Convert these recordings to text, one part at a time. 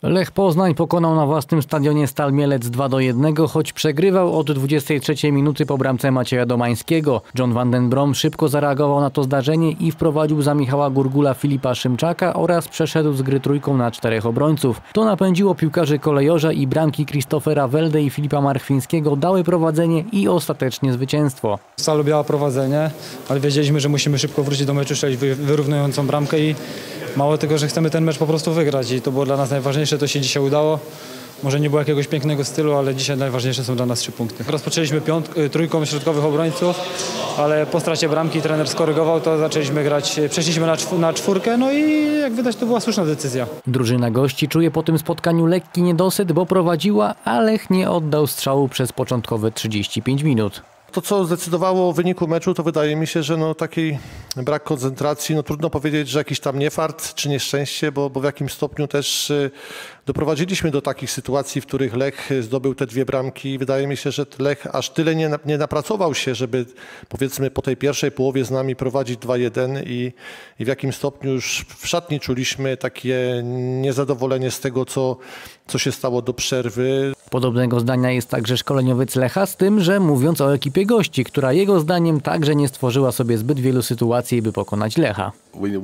Lech Poznań pokonał na własnym stadionie Stal Mielec 2-1, choć przegrywał od 23 minuty po bramce Macieja Domańskiego. John van den Brom szybko zareagował na to zdarzenie i wprowadził za Michała Gurgula Filipa Szymczaka oraz przeszedł z gry trójką na 4 obrońców. To napędziło piłkarzy Kolejorza i bramki Christophera Welde i Filipa Marchwińskiego dały prowadzenie i ostatecznie zwycięstwo. Stal lubiła prowadzenie, ale wiedzieliśmy, że musimy szybko wrócić do meczu, strzelić wyrównującą bramkę i mało tego, że chcemy ten mecz po prostu wygrać i to było dla nas najważniejsze, to się dzisiaj udało. Może nie było jakiegoś pięknego stylu, ale dzisiaj najważniejsze są dla nas 3 punkty. Rozpoczęliśmy trójką środkowych obrońców, ale po stracie bramki trener skorygował to, zaczęliśmy grać, przeszliśmy na 4, no i jak widać to była słuszna decyzja. Drużyna gości czuje po tym spotkaniu lekki niedosyt, bo prowadziła, a Lech nie oddał strzału przez początkowe 35 minut. To, co zdecydowało o wyniku meczu, to wydaje mi się, że taki brak koncentracji, trudno powiedzieć, że jakiś tam niefart czy nieszczęście, bo w jakimś stopniu też doprowadziliśmy do takich sytuacji, w których Lech zdobył te 2 bramki. Wydaje mi się, że Lech aż tyle nie napracował się, żeby powiedzmy po tej pierwszej połowie z nami prowadzić 2-1 i w jakim stopniu już w szatni czuliśmy takie niezadowolenie z tego, co się stało do przerwy. Podobnego zdania jest także szkoleniowiec Lecha, z tym, że mówiąc o ekipie gości, która jego zdaniem także nie stworzyła sobie zbyt wielu sytuacji, by pokonać Lecha.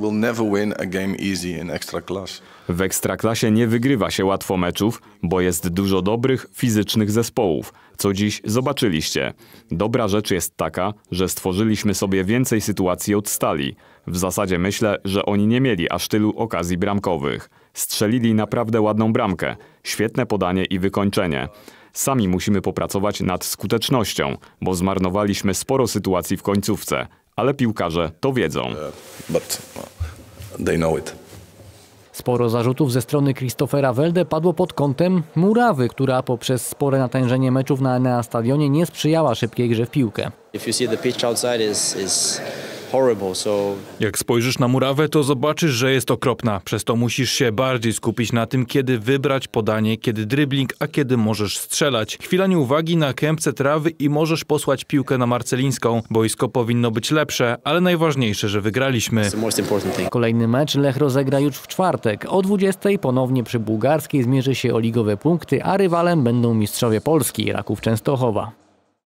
W Ekstraklasie nie wygrywa się łatwo meczów, bo jest dużo dobrych, fizycznych zespołów, co dziś zobaczyliście. Dobra rzecz jest taka, że stworzyliśmy sobie więcej sytuacji od Stali. W zasadzie myślę, że oni nie mieli aż tylu okazji bramkowych. Strzelili naprawdę ładną bramkę, świetne podanie i wykończenie. Sami musimy popracować nad skutecznością, bo zmarnowaliśmy sporo sytuacji w końcówce, ale piłkarze to wiedzą. Sporo zarzutów ze strony Christophera Welde padło pod kątem murawy, która poprzez spore natężenie meczów na Enea Stadionie nie sprzyjała szybkiej grze w piłkę. Jak spojrzysz na murawę, to zobaczysz, że jest okropna. Przez to musisz się bardziej skupić na tym, kiedy wybrać podanie, kiedy dribbling, a kiedy możesz strzelać. Chwila nieuwagi na kępce trawy i możesz posłać piłkę na Marcelińską. Boisko powinno być lepsze, ale najważniejsze, że wygraliśmy. Kolejny mecz Lech rozegra już w czwartek. O 20:00 ponownie przy Bułgarskiej zmierzy się o ligowe punkty, a rywalem będą mistrzowie Polski, Raków Częstochowa.